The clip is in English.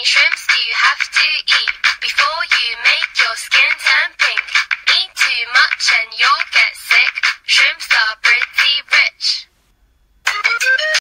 many shrimps do you have to eat before